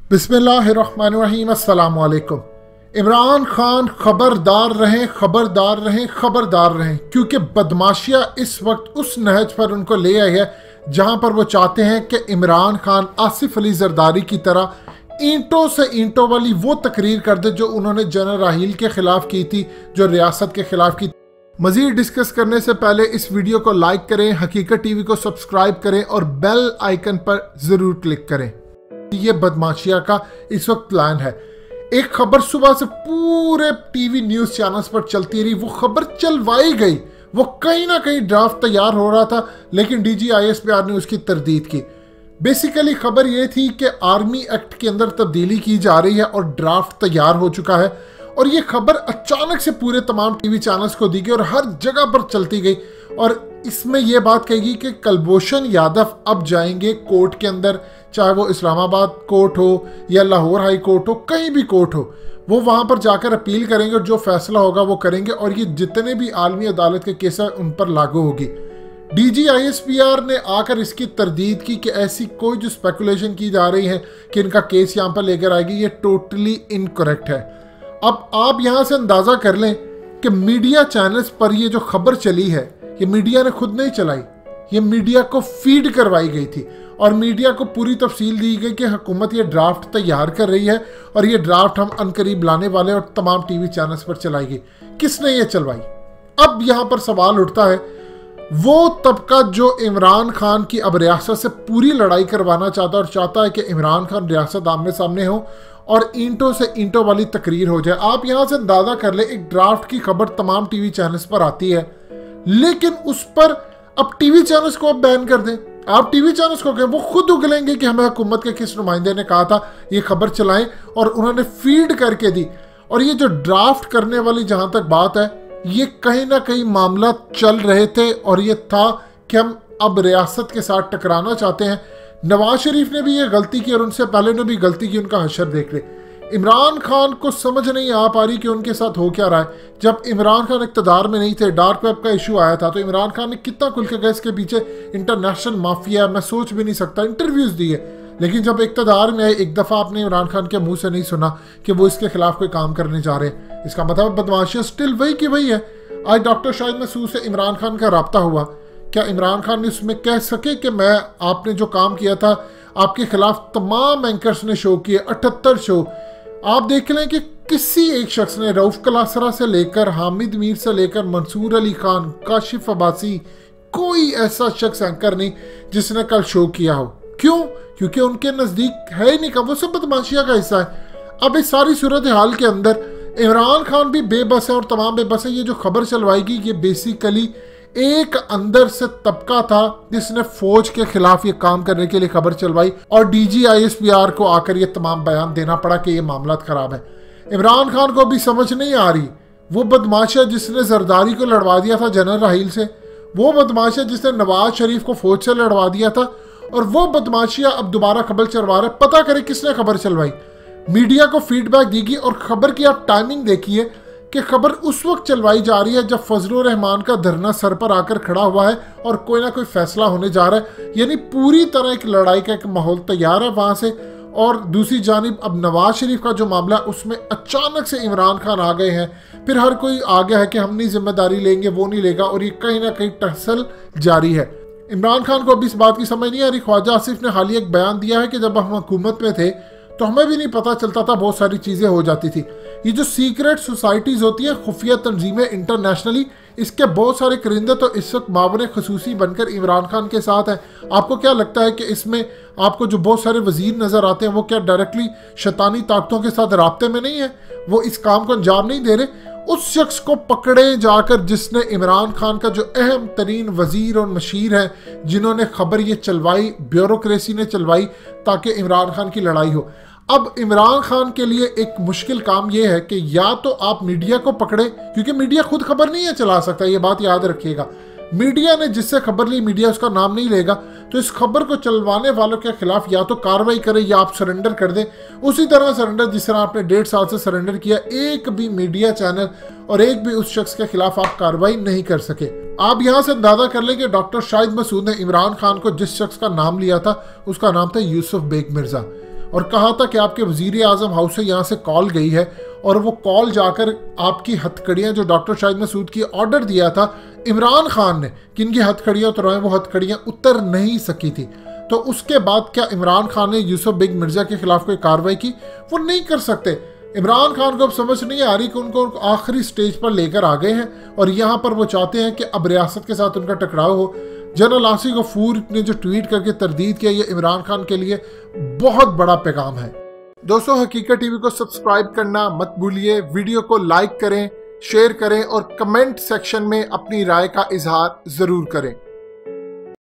बिस्मिल्लाहिर्रहमानिर्रहीम, अस्सलामु अलैकुम। इमरान खान खबरदार रहें, खबरदार रहें, खबरदार रहें, क्योंकि बदमाशियाँ इस वक्त उस नहज पर उनको ले आई है जहां पर वो चाहते हैं कि इमरान खान आसिफ अली जरदारी की तरह ईंटों से ईंटों वाली वो तकरीर कर दे जो उन्होंने जनरल राहील के खिलाफ की थी, जो रियासत के खिलाफ की। मजीद डिस्कस करने से पहले इस वीडियो को लाइक करें, हकीकत टीवी को सब्सक्राइब करें और बेल आइकन पर जरूर क्लिक करें। ये बदमाशिया का इस वक्त प्लान है। एक खबर सुबह से पूरे टीवी न्यूज चैनल्स पर चलती रही, वो खबर चलवाई गई, वो कहीं ना कहीं ड्राफ्ट तैयार हो रहा था, लेकिन DGISPR ने उसकी तरदीद की। बेसिकली खबर ये थी कि आर्मी एक्ट के अंदर तब्दीली की जा रही है और ड्राफ्ट तैयार हो चुका है, और ये खबर अचानक से पूरे तमाम टीवी चैनल्स को दी गई और हर जगह पर चलती गई। और इसमें यह बात कहेगी कि कुलभूषण यादव अब जाएंगे कोर्ट के अंदर, चाहे वो इस्लामाबाद कोर्ट हो या लाहौर हाई कोर्ट हो, कहीं भी कोर्ट हो, वो वहां पर जाकर अपील करेंगे और जो फैसला होगा वो करेंगे, और ये जितने भी आलमी अदालत के केस हैं उन पर लागू होगी। DGISPR ने आकर इसकी तरदीद की कि ऐसी कोई जो स्पेकुलेशन की जा रही है कि इनका केस यहाँ पर लेकर आएगी, ये टोटली इनकरेक्ट है। अब आप यहाँ से अंदाजा कर लें कि मीडिया चैनल्स पर ये जो खबर चली है, ये मीडिया ने खुद नहीं चलाई, ये मीडिया को फीड करवाई गई थी और मीडिया को पूरी तफसील दी गई कि हुकूमत ये ड्राफ्ट तैयार कर रही है और ये ड्राफ्ट हम अनकरीब लाने वाले, और तमाम टीवी चैनल्स पर चलाई गई। किसने ये चलवाई? अब यहाँ पर सवाल उठता है, वो तबका जो इमरान खान की अब रियासत से पूरी लड़ाई करवाना चाहता है और चाहता है कि इमरान खान रियासत आमने सामने हो और ईंटों से ईंटों वाली तकरीर हो जाए। आप यहाँ से अंदाजा कर ले, एक ड्राफ्ट की खबर तमाम टीवी चैनल्स पर आती है, लेकिन उस पर अब टीवी चैनल्स को अब बैन कर दें। आप टीवी चैनल्स को कहें, वो खुद उगलेंगे कि हमें हुकूमत के किस नुमाइंदे ने कहा था ये खबर चलाएं, और उन्होंने फीड करके दी। और ये जो ड्राफ्ट करने वाली जहां तक बात है, ये कहीं ना कहीं मामला चल रहे थे और ये था कि हम अब रियासत के साथ टकराना चाहते हैं। नवाज शरीफ ने भी ये गलती की और उनसे पहले ने भी गलती की, उनका हशर देख ले। इमरान खान को समझ नहीं आ पा रही कि उनके साथ हो क्या रहा है। जब इमरान खान इक़्तिदार में नहीं थे, डार्क वेब का इशू आया था, तो इमरान खान ने कितना खुल के गया इसके पीछे इंटरनेशनल माफिया, मैं सोच भी नहीं सकता, इंटरव्यूज दिए। लेकिन जब इक़्तिदार में आए, एक दफ़ा आपने इमरान खान के मुंह से नहीं सुना कि वो इसके खिलाफ कोई काम करने जा रहे हैं। इसका मतलब बदमाशियाँ स्टिल वही की वही है। आज डॉक्टर शाहिद मसूद से इमरान खान का रब्ता हुआ, क्या इमरान खान ने उसमें कह सके कि मैं आपने जो काम किया था आपके खिलाफ तमाम एंकर्स ने शो किए, 78 शो। आप देख लें कि किसी एक शख्स ने, रऊफ कलासरा से लेकर हामिद मीर से लेकर मंसूर अली खान, काशिफ अब्बासी, कोई ऐसा शख्स एंकर नहीं जिसने कल शो किया हो। क्यों? क्योंकि उनके नज़दीक है ही नहीं, का वो सब बदमाशिया का हिस्सा है। अब इस सारी सूरत हाल के अंदर इमरान खान भी बेबस है और तमाम बेबस है। ये जो खबर चलवाएगी, ये बेसिकली एक अंदर से तबका था जिसने फौज के खिलाफ ये काम करने के लिए खबर चलवाई, और DGISPR को आकर ये तमाम बयान देना पड़ा कि ये मामला खराब है। इमरान खान को भी समझ नहीं आ रही, वो बदमाशिया जिसने जरदारी को लड़वा दिया था जनरल राहील से, वो बदमाशिया जिसने नवाज शरीफ को फौज से लड़वा दिया था, और वो बदमाशिया अब दोबारा खबर चलवा रहे। पता करे किसने खबर चलवाई। मीडिया को फीडबैक देगी, और खबर की आप टाइमिंग देखिए कि खबर उस वक्त चलवाई जा रही है जब फजलुर रहमान का धरना सर पर आकर खड़ा हुआ है और कोई ना कोई फैसला होने जा रहा है। यानी पूरी तरह एक लड़ाई का एक माहौल तैयार है वहां से। और दूसरी जानिब अब नवाज शरीफ का जो मामला, उसमें अचानक से इमरान खान आ गए हैं। फिर हर कोई आ गया है कि हम नहीं जिम्मेदारी लेंगे, वो नहीं लेगा, और ये कहीं ना कहीं टसल जारी है। इमरान खान को अब इस बात की समझ नहीं आ रही। ख्वाजा आसिफ ने हाल ही एक बयान दिया है कि जब हम हुकूमत में थे तो हमें भी नहीं पता चलता था, बहुत सारी चीज़ें हो जाती थी। ये जो सीक्रेट सोसाइटीज़ होती हैं, खुफिया तंजीमें इंटरनेशनली, इसके बहुत सारे करिंदे तो इस वक्त मावने खसूसी बनकर इमरान खान के साथ हैं। आपको क्या लगता है कि इसमें आपको जो बहुत सारे वजीर नज़र आते हैं, वो क्या डायरेक्टली शैतानी ताकतों के साथ राब्ते में नहीं है? वो इस काम को अंजाम नहीं दे रहे? उस शख्स को पकड़े जाकर जिसने इमरान खान का जो अहम तरीन वजीर और मशीर है, जिन्होंने खबर ये चलवाई, ब्यूरोक्रेसी ने चलवाई ताकि इमरान खान की लड़ाई हो। अब इमरान खान के लिए एक मुश्किल काम यह है कि या तो आप मीडिया को पकड़े, क्योंकि मीडिया खुद खबर नहीं है चला सकता, ये बात याद रखिएगा। मीडिया ने जिससे खबर ली, मीडिया उसका नाम नहीं लेगा, तो इस खबर को चलवाने वालों के खिलाफ या तो कार्रवाई करें या आप सरेंडर कर दें। उसी तरह सरेंडर जिस तरह आपने 1.5 साल से सरेंडर किया, एक भी मीडिया चैनल और एक भी उस शख्स के खिलाफ आप कार्रवाई नहीं कर सके। आप यहाँ से अंदाजा कर लें कि डॉक्टर शाहिद मसूद ने इमरान खान को जिस शख्स का नाम लिया था, उसका नाम था यूसुफ बेग मिर्जा। और कहा था कि आपके वजीर आजम हाउस से यहाँ से कॉल गई है और वो कॉल जाकर आपकी हथकड़ियाँ जो डॉक्टर शाहिद मसूद की ऑर्डर दिया था इमरान खान ने कि इनकी हथकड़ियाँ उतरवाएं, वो हथकड़ियाँ उतर नहीं सकी थी। तो उसके बाद क्या इमरान खान ने यूसुफ बिग मिर्जा के खिलाफ कोई कार्रवाई की? वो नहीं कर सकते। इमरान खान को अब समझ नहीं आ रही कि उनको आखिरी स्टेज पर लेकर आ गए हैं और यहाँ पर वो चाहते हैं कि अब रियासत के साथ उनका टकराव हो। जनरल आसिफ गफूर ने जो ट्वीट करके तरदीद किया, ये इमरान खान के लिए बहुत बड़ा पैगाम है। दोस्तों, हकीकत टीवी को सब्सक्राइब करना मत भूलिए, वीडियो को लाइक करें, शेयर करें और कमेंट सेक्शन में अपनी राय का इजहार जरूर करें।